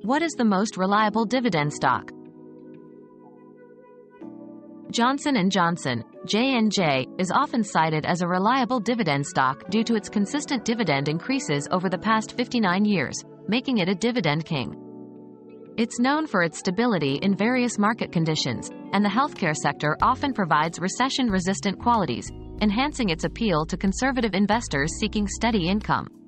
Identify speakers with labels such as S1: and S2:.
S1: What is the most reliable dividend stock? Johnson & Johnson, J&J, is often cited as a reliable dividend stock due to its consistent dividend increases over the past 59 years, making it a dividend king. It's known for its stability in various market conditions, and the healthcare sector often provides recession-resistant qualities, enhancing its appeal to conservative investors seeking steady income.